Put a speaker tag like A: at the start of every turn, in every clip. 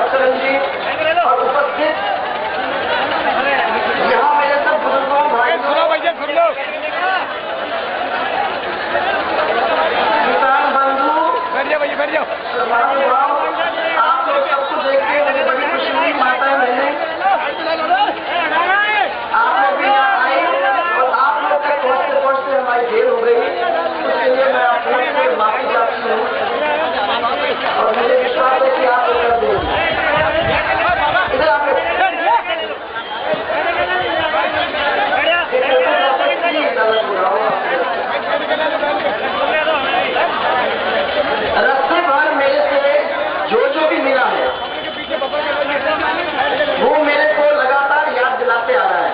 A: हर्षरंजीत और उपस्थित यहाँ मेरे सब बुजुर्गों भाइयों, किसान बंधु, महानुभाव, आप लोग सबको देख के मुझे बड़ी खुशी हुई। माताएं बहनें, आप लोग भी यहाँ आए और आप लोग तक पहुँचते पहुँचते हमारी देर हो गई, उसके लिए मैं आप लोग से माफी चाहती हूँ और मुझे विश्वास है कि आप लोग कर देंगे। इधर आप रास्ते भर मेरे से जो भी मिला है वो मेरे को लगातार याद दिलाते आ रहा है।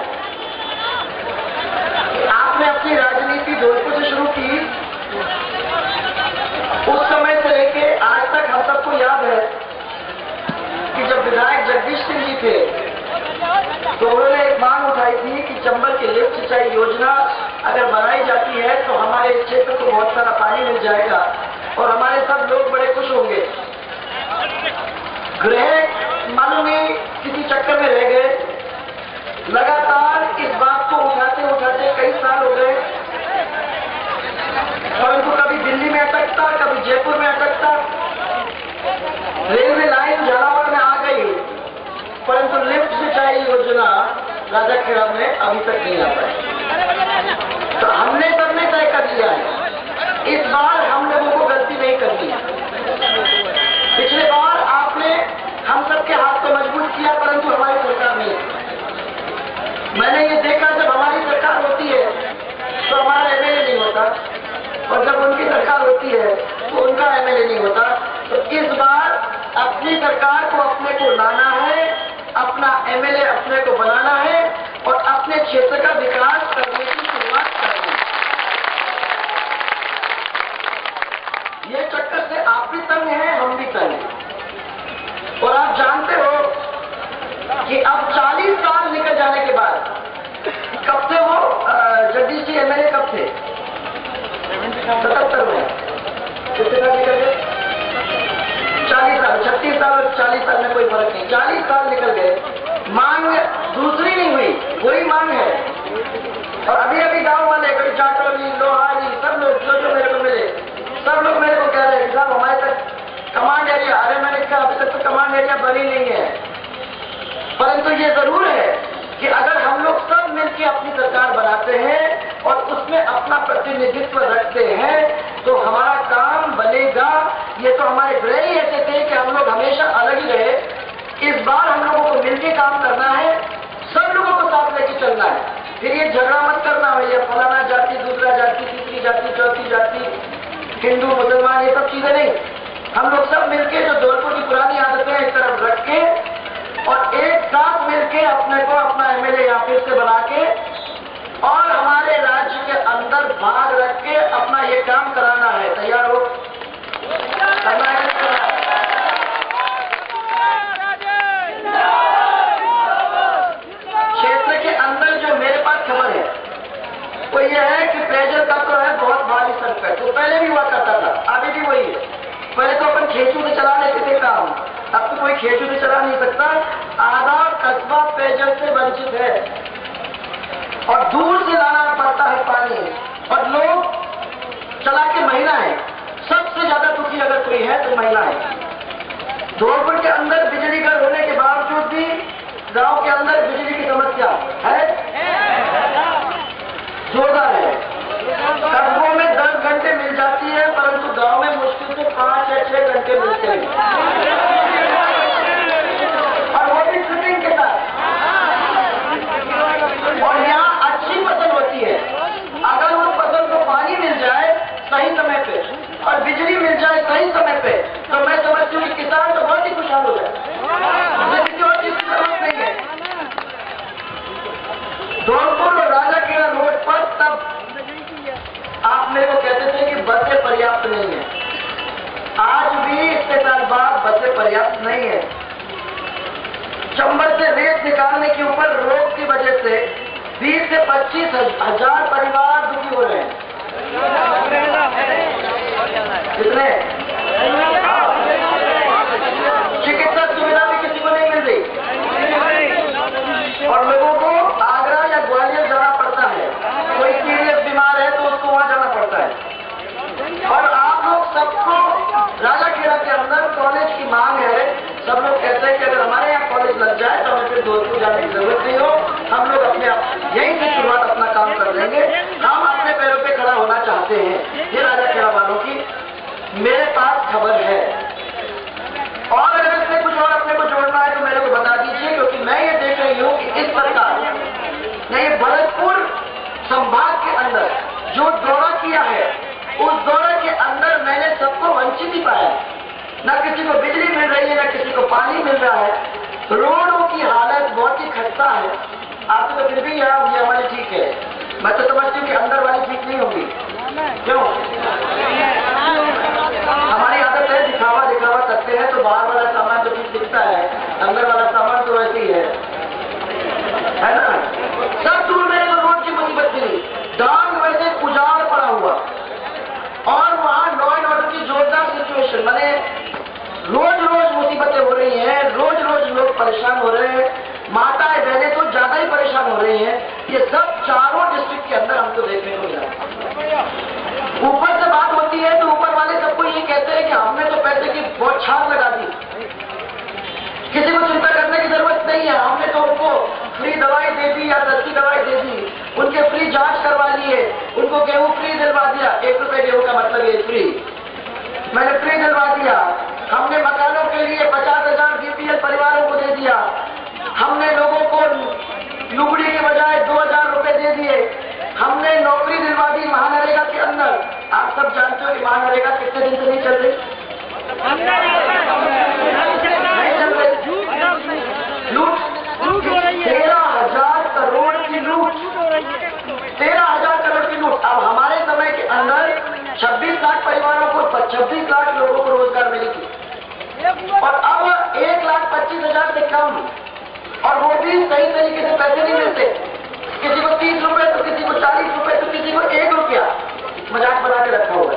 A: आपने अपनी राजनीति धौलपुर से शुरू की, उस समय से लेके आज तक हम सबको याद है कि जब विधायक जगदीश सिंह जी थे तो उन्होंने एक मांग उठाई थी कि चंबल की लिफ्ट सिंचाई योजना अगर बनाई जाती है तो हमारे इस क्षेत्र को बहुत सारा पानी मिल जाएगा और हमारे सब लोग बड़े खुश होंगे। गृह मालूम नहीं किसी चक्कर में रह गए। लगातार इस बात को उठाते उठाते कई साल हो गए और इनको कभी दिल्ली में अटकता, कभी जयपुर में अटकता। रेलवे लाइन झालावाड़ में आ गई परंतु लिफ्ट सिंचाई योजना राजाखेड़ा में अभी तक नहीं आ पाई। तो हमने सबने तय कर लिया है इस बार हम लोगों को गलती नहीं करनी है। पिछले बार आपने हम सबके हाथ को मजबूत किया परंतु हमारी सरकार नहीं। मैंने ये देखा जब हमारी सरकार होती है तो हमारा एमएलए नहीं होता और जब उनकी सरकार होती है तो उनका एमएलए नहीं होता। तो इस बार अपनी सरकार को अपने को लाना है, अपना एमएलए अपने को बनाना है और अपने क्षेत्र का विकास करने की शुरुआत करनी है। ये चक्कर से आप भी तंग हैं, हम भी तंग हैं। और आप जानते हो कि अब 40 साल निकल जाने के बाद, कब थे वो जगदीश जी एमएलए कब थे? 77 में। कितने साल निकल गए? 40 साल। 36 साल और 40 साल में कोई फर्क नहीं। 40 साल निकल गए, मांग दूसरी नहीं हुई, वही मांग है। और अभी अभी गांव वाले कोई चाटोली, लोहारी, सब लोग जो मेरे को मिले, सब लोग मेरे को कह रहे हैं साहब हमारे तक कमांड एरिया, अरे मैंने कहा अभी तक तो कमांड एरिया बनी नहीं है। परंतु ये जरूर है कि अगर हम लोग सब मिलकर अपनी सरकार बनाते हैं और उसमें अपना प्रतिनिधित्व रखते हैं तो हमारा काम बनेगा। ये तो हमारे ग्रह ही ऐसे थे कि हम लोग हमेशा अलग ही रहे। इस बार हम लोगों को मिलकर काम करना है, सब लोगों को साथ लेके चलना है। फिर ये झगड़ा मत करना भैया, फलाना जाति, दूसरा जाति, तीसरी जाति, चौथी जाति, हिंदू मुसलमान, ये सब चीजें नहीं। हम लोग सब मिलके जो धौलपुर की पुरानी आदतें एक तरफ रख के और एक साथ मिलके अपने को अपना एमएलए यहाँ फिर से बना के और हमारे राज्य के अंदर भाग रख के अपना ये काम कराना है। तैयार हो? करना है? क्षेत्र के अंदर जो मेरे पास खबर है वो ये है कि पेयजल का तो है बहुत भारी संकट। तो पहले भी हुआ करता था, अभी भी वही है। पहले तो अपन खेतों से चला लेते थे काम, अब तो कोई खेतों से चला नहीं सकता। आधा कस्बा पेयजल से वंचित है और दूर से लाना पड़ता है पानी और लोग चला के महिला है। सबसे ज्यादा दुखी अगर कोई है तो महिला है। धौलपुर के अंदर बिजली घर होने के बावजूद भी गांव के अंदर बिजली की समस्या है, जोरदार है। कस्बों में 10 घंटे मिल जाती है परंतु गांव में मुश्किल से 5 या 6 घंटे मिलते हैं और वो भी फिटिंग के साथ। और यहाँ अच्छी फसल होती है। अगर उस फसल को पानी मिल जाए सही समय पे और बिजली मिल जाए सही समय पे तो मैं समझती हूँ कि किसान तो बहुत ही खुशहाल हो जाए, किसी और चीज की जरूरत नहीं है। धौलपुर और राजाखेड़ा रोड पर तब आप मेरे को कहते थे कि बसें पर्याप्त नहीं है। आज भी इतने साल बाद बसें पर्याप्त नहीं है। चंबल से रेत निकालने के ऊपर रोक की वजह से 20 से 25 हजार परिवार दुखी हो रहे हैं। कितने? चिकित्सा सुविधा भी निकालने की जरूरत नहीं हो। हम लोग अपने यहीं से शुरुआत अपना काम कर लेंगे। हम अपने पैरों पे खड़ा होना चाहते हैं। ये राजाखेड़ा वालों की मेरे पास खबर है, और अगर इसमें कुछ और अपने को जोड़ना है तो मेरे को बता दीजिए, क्योंकि मैं ये देख रही हूँ कि इस सरकार ने ये भरतपुर संभाग के अंदर जो दौरा किया है, उस दौरे के अंदर मैंने सबको वंचित ही पाया। न किसी को बिजली मिल रही है, न किसी को पानी मिल रहा है। रोडों की हालत बहुत ही खस्ता है। आपसे तो फिर भी ये हमारी ठीक है। मैं तो समझती हूँ कि अंदर वाली ठीक नहीं होगी। क्यों? हमारी आदत है दिखावा दिखावा करते हैं, तो बाहर वाला सामान तो ठीक दिखता है, अंदर वाला सामान तो वैसे ही है ना। सब दूर मेरे को रोड की मुसीबत मिली, डांग वैसे उजाड़ पड़ा हुआ, और वहां लॉ एंड ऑर्डर की जोरदार सिचुएशन। मैंने रोज रोज मुसीबतें हो रही हैं, रोज रोज लोग परेशान हो रहे हैं, माताएं बहनें तो ज्यादा ही परेशान हो रही हैं। ये सब चारों डिस्ट्रिक्ट के अंदर हमको देखने को मिला। ऊपर से बात होती है तो ऊपर वाले सबको ये कहते हैं कि हमने तो पैसे की बौछार लगा दी, किसी को चिंता करने की जरूरत नहीं है, हमने तो उनको फ्री दवाई दे दी या सस्ती दवाई दे दी, उनके फ्री जांच करवा लिए, उनको गेहूं फ्री दिलवा दिया। 1 रुपए गेहूं का मतलब ये फ्री, मैंने फ्री दिलवा दिया। हमने मकानों के लिए 50,000 बीपीएल परिवारों को दे दिया। हमने लोगों को लुगड़ी के बजाय 2,000 रुपए दे दिए। हमने नौकरी दिलवा दी महानरेगा के अंदर। आप सब जानते हो कि महानरेगा कितने दिन से नहीं चल रही, नहीं चल रही, लूट 13,000 करोड़ की लूट, 13,000 करोड़ की लूट। अब हमारे समय के अंदर 26 लाख परिवारों को 26 लाख लोगों को रोजगार मिली थी, और अब 1,25,000 से कम, और वो भी सही तरीके से पैसे नहीं मिलते। किसी को 30 रुपए तो किसी को 40 रुपए तो किसी को 1 रुपया, मजाक बना के रखा हुआ है।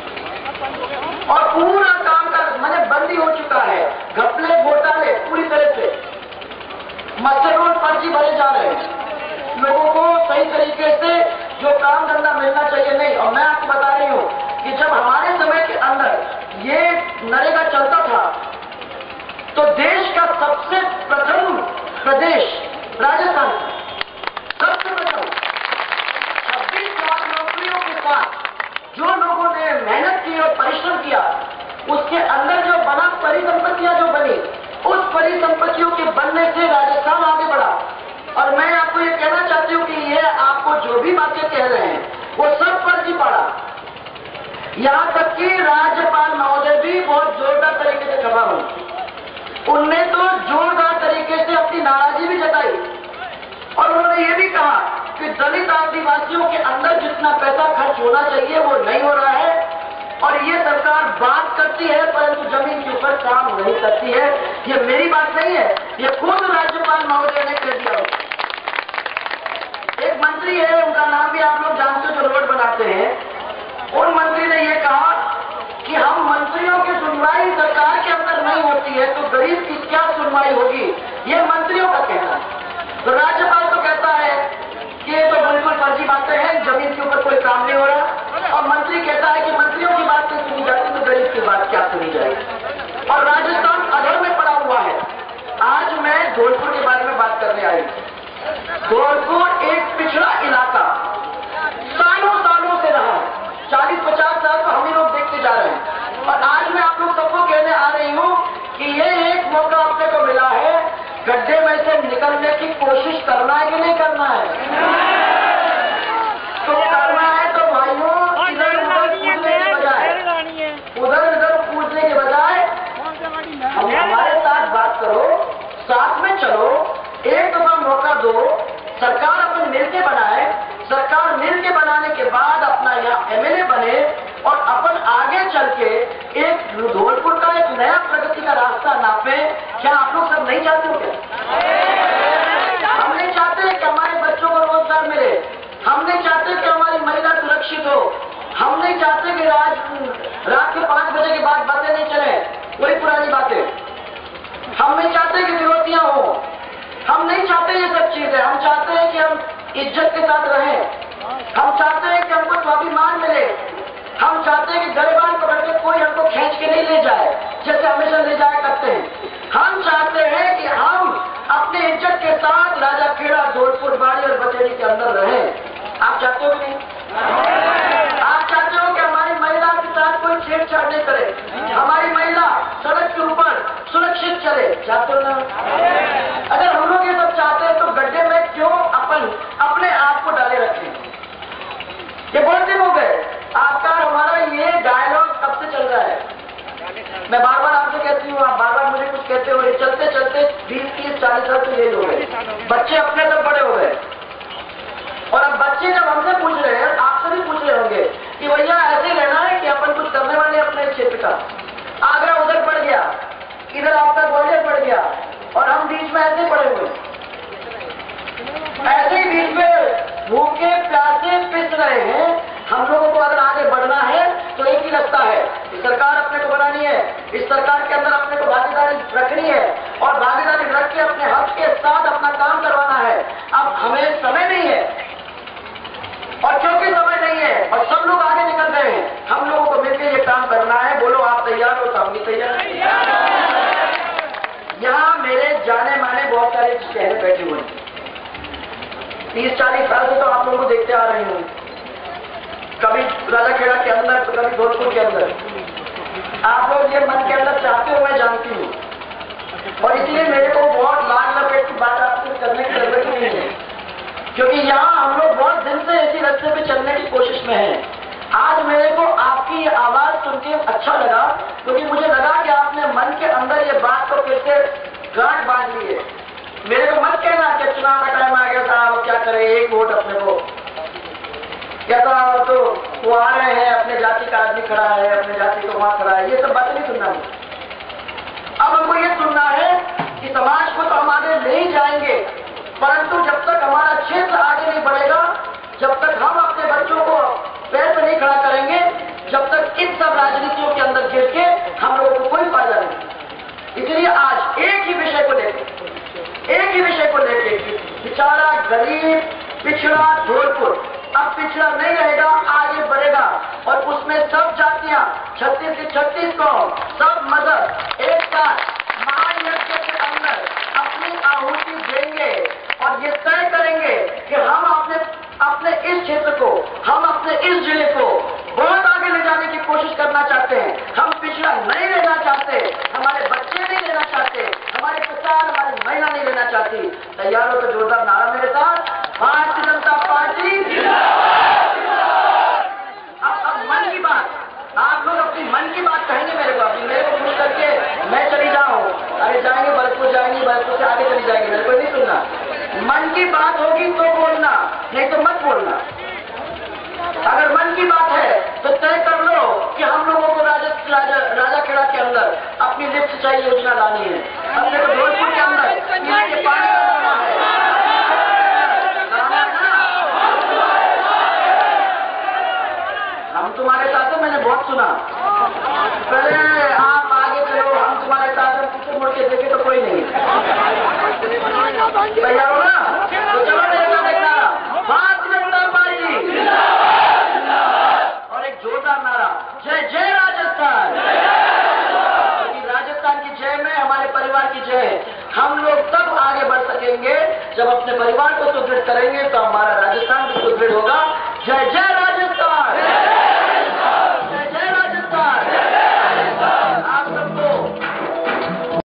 A: और पूरा काम का मैंने बंदी हो चुका है, घपले घोटाले पूरी तरह से, मस्टर रोल फर्जी भरे जा रहे हैं, लोगों को सही तरीके से जो काम धंधा मिलना चाहिए नहीं। और मैं आपको बता रही हूं कि जब हमारे समय के अंदर ये नरेगा चलता था तो देश का सबसे प्रथम प्रदेश राजस्थान, सबसे प्रथम 26 लाख नौकरियों के साथ जो लोगों ने मेहनत की और परिश्रम किया, उसके अंदर जो बना परिसंपत्तियां जो बनी, उस परिसंपत्तियों के बनने से राजस्थान आगे बढ़ा। और मैं आपको ये कहना चाहती हूँ कि ये आपको जो भी बातें कह रहे हैं वो सब फर्जी पड़ा। यहां तक कि राज्यपाल महोदय भी बहुत जोरदार तरीके से खबर हुई, उनने तो जोरदार तरीके से अपनी नाराजगी भी जताई, और उन्होंने ये भी कहा कि दलित आदिवासियों के अंदर जितना पैसा खर्च होना चाहिए वो नहीं हो रहा है, और ये सरकार बात करती है परंतु जमीन के ऊपर काम नहीं करती है। ये मेरी बात नहीं है, ये खुद राज्यपाल महोदय ने कह दिया। एक मंत्री है, उनका नाम भी आप लोग जानते हो, जो रोड बनाते हैं, उन मंत्री ने यह कहा कि हम मंत्रियों की सुनवाई सरकार के अंदर नहीं होती है तो गरीब की क्या सुनवाई होगी, ये मंत्रियों का कहना है। तो राज्यपाल तो कहता है कि ये तो बिल्कुल फर्जी बातें हैं, जमीन के ऊपर कोई काम नहीं हो रहा, और मंत्री कहता है कि मंत्रियों की बात नहीं सुनी जाती तो गरीब की बात क्या सुनी जाएगी। और राजस्थान अधर में पड़ा हुआ है। आज मैं धौलपुर के बारे में बात करने आई। धौलपुर एक पिछड़ा इलाका सालों सालों से रहा, 40-50 साल तो हम ही लोग देखते जा रहे हैं, और आज मैं आप लोग सबको कहने आ रही हूं कि ये एक मौका अपने को मिला है, गड्ढे में से निकलने की कोशिश करना है कि नहीं करना है? तो करना है तो भाइयों, इधर उधर पूछने के बजाय, उधर उधर पूछने के बजाय हमारे साथ बात करो, साथ में चलो, एक दफा मौका दो, सरकार अपन मिलके बनाए, सरकार मिलके बनाने के बाद अपना यहाँ एमएलए बने, और अपन आगे चल के एक धौलपुर का एक नया प्रगति का रास्ता नापे। क्या आप लोग सब नहीं चाहते हो क्या? हम नहीं चाहते कि हमारे बच्चों को रोजगार मिले, हम नहीं चाहते कि हमारी महिला सुरक्षित हो, हम नहीं चाहते कि रात के 5 बजे के बाद बातें नहीं चले, वही पुरानी बातें, हम नहीं चाहते कि विरोधियां हो, हम नहीं चाहते ये सब चीजें। हम चाहते हैं कि हम इज्जत के साथ रहें, हम चाहते हैं कि हमको स्वाभिमान मिले, हम चाहते हैं कि गरीबान पकड़ के कोई हमको खींच के नहीं ले जाए जैसे हमेशा ले जाया करते हैं। हम चाहते हैं कि हम अपने अपनी इज्जत के साथ राजाखेड़ा, धौलपुर, बाड़ी और बचेड़ी के अंदर रहें। आप चाहते हो कि नहीं? आप चाहते हो कि हमारी महिला के साथ कोई छेड़छाड़ नहीं करे, हमारी महिला सड़क के ऊपर सुरक्षित चले? चाहते हो ना? अगर हम लोग ये सब चाहते हैं तो गड्ढे में क्यों अपने आप को डाले रखें? ये बहुत दिन हो गए आपका और हमारा ये डायलॉग कब से चल रहा है। मैं बार बार आपसे कहती हूँ, आप बार बार मुझे कुछ कहते हो, चलते चलते 20, 30, 40 साल तो यही हो गए। बच्चे अपने तक बड़े हो गए और अब बच्चे जब हमसे पूछ रहे हैं, आपसे भी पूछ रहे होंगे कि भैया ऐसे रहना है कि अपन कुछ करने वाले अपने क्षेत्र का। आगरा उधर पड़ गया, इधर आपका ग्वालियर पड़ गया और हम बीच में ऐसे पड़े हुए, ऐसे ही बीच में भूखे प्यासे पिस रहे हैं। हम लोगों को अगर आगे बढ़ना है तो एक ही रास्ता है, इस सरकार अपने को बनानी है, इस सरकार के अंदर अपने को भागीदारी रखनी है और भागीदारी रख के अपने हक के साथ अपना काम करवाना है। अब हमें समय नहीं है और क्योंकि समय नहीं है और सब लोग आगे निकल गए हैं, हम लोगों को मिलकर ये काम करना है। बोलो आप तैयार हो? तो हम भी तैयार हैं। यहाँ मेरे जाने माने बहुत सारे चेहरे बैठे हुए हैं, 30-40 साल से तो आप लोगों को देखते आ रही हूँ, कभी राजाखेड़ा के अंदर तो कभी धौलपुर के अंदर। आप लोग ये मन के अंदर चाहते हो, मैं जानती हूँ और इसलिए मेरे को बहुत लाड लपेट की बात आपसे करने की जरूरत ही नहीं है, क्योंकि यहाँ हम लोग बहुत दिन से इसी रास्ते पे चलने की कोशिश में हैं। आज मेरे को आपकी ये आवाज सुन के अच्छा लगा, क्योंकि मुझे लगा कि आपने मन के अंदर ये बात को फिर से गांठ बांध ली है। मेरे को मत कहना कि चुनाव का टाइम आ गया साहब, क्या करे, एक वोट अपने को, या तो वो आ रहे हैं, अपने जाति का आदमी खड़ा है, अपने जाति को वहां खड़ा है, ये सब बातें नहीं सुनना मुझे। अब हमको ये सुनना है कि समाज को तो हम आगे ले ही जाएंगे, परंतु जब तक हमारा क्षेत्र आगे नहीं बढ़ेगा, जब तक हम अपने बच्चों को पैर पर नहीं खड़ा करेंगे, जब तक इन सब राजनीतियों के अंदर घिर के हम लोगों को कोई फायदा नहीं। इसलिए आज एक ही विषय को लेके बेचारा गरीब पिछड़ा धौलपुर अब पिछड़ा नहीं रहेगा, आगे बढ़ेगा और उसमें सब जातियां 36 के 36 कौम, सब मजहब एक साथ महायज्ञ के अंदर अपनी आहुति देंगे और ये तय करेंगे कि हम अपने इस क्षेत्र को, हम अपने इस जिले को बहुत आगे ले जाने की कोशिश करना चाहते हैं। हम पिछड़ा नहीं लेना चाहते, हमारे बच्चे नहीं लेना चाहते, हमारे किसान, हमारी महिला नहीं लेना चाहती। तैयार हो तो जोरदार नारा मेरे साथ, भारतीय जनता पार्टी। अब मन की बात, आप लोग अपनी मन की बात कहेंगे मेरे को पूछ करके मैं चली जाऊं, अरे जाएंगे भरतपुर, जाएंगे भरतपुर से आगे चली जाएंगे, मेरे को नहीं सुनना। मन की बात होगी तो बोलना, नहीं तो मत बोलना। अगर मन की बात है तो तय कर लो कि हम लोगों को राजाखेड़ा के अंदर अपनी लिफ्ट सिंचाई योजना लानी है, अपने को धौलपुर के अंदर पीने के पानी लाना है। हम तुम्हारे साथ हैं, मैंने बहुत सुना, पहले आप आगे चलो, हम तुम्हारे साथ हैं, पीछे मुड़ के देखे तो कोई नहीं। तैयार हो ना? तो चलो मेरे साथ देखना, भारतीय जनता पार्टी और एक जोरदार नारा, जय जय राजस्थान। राजस्थान की जय में हमारे परिवार की जय। हम लोग तब आगे बढ़ सकेंगे जब अपने परिवार को सुदृढ़ करेंगे, तो हमारा राजस्थान भी सुदृढ़ होगा। जय जय राजस्थान।